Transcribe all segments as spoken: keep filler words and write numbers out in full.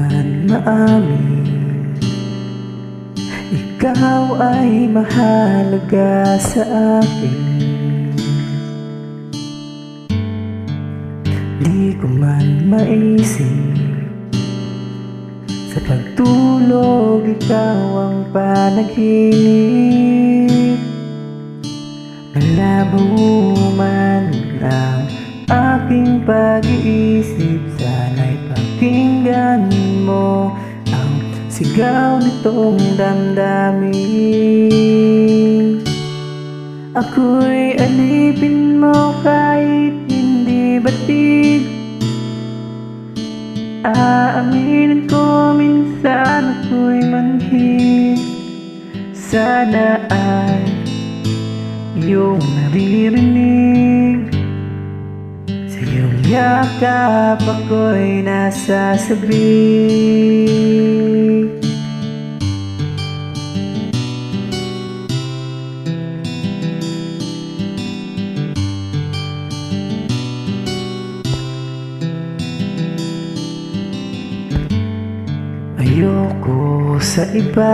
man maamin, ikaw ay mahalaga sa akin. Di ko man maisip, sa pagtulog ikaw ang panaginip. Malabo man ang aking pag-iisip, sana'y pakinggan mo ang sigaw nitong damdamin. Ako'y alipin mo kahit hindi batid. Aaminin ko minsan ako'y manhid. Sana ay iyong naririnig, sa iyong yakap ako'y nasasabik. Ayoko sa iba,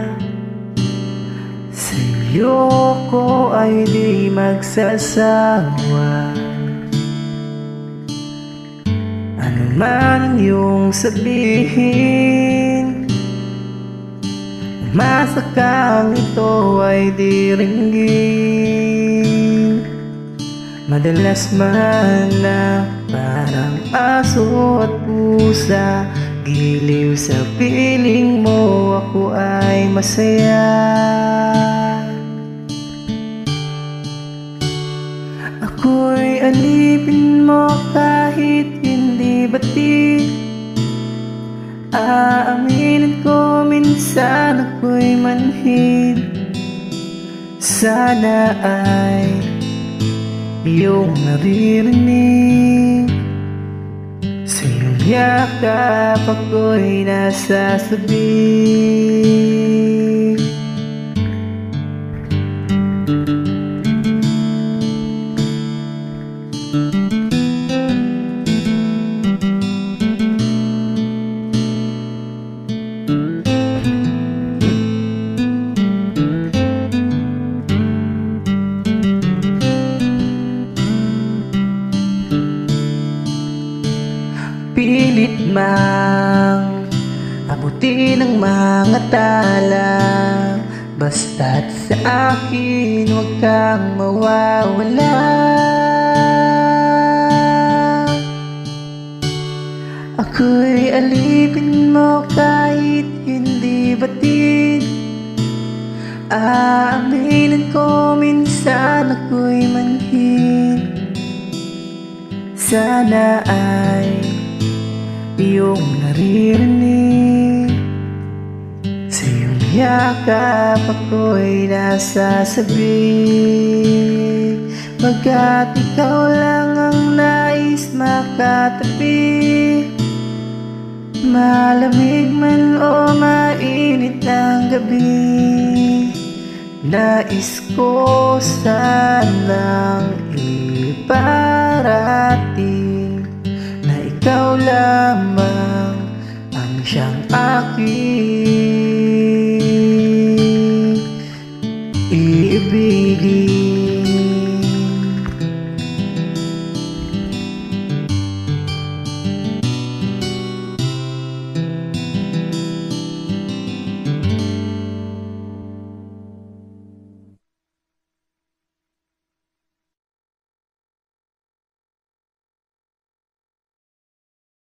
sa'yo ko ay di magsasawa. Ano man iyong sabihin, umasa kang ito ay di ringgin. Madalas man na parang aso at pusa, giliw sa piling mo ako ay masaya. Ako'y alipin mo kahit hindi batid. Aaminin ko minsan ako'y manhid. Sana ay iyong naririnig, sa iyong yakap ako'y nasasabik. Pilit mang abutin ang mga tala, basta't sa akin huwag kang mawawala. Ako'y alipin mo kahit hindi batid. Aaminin ko minsan ako'y manhid. Sana ay iyong naririnig, sa iyong yakap ako'y nasasabik. Baga't ikaw lang ang nais makatabi, malamig man o mainit ang gabi, nais ko sanang iparating na ikaw lamang ang siyang akin.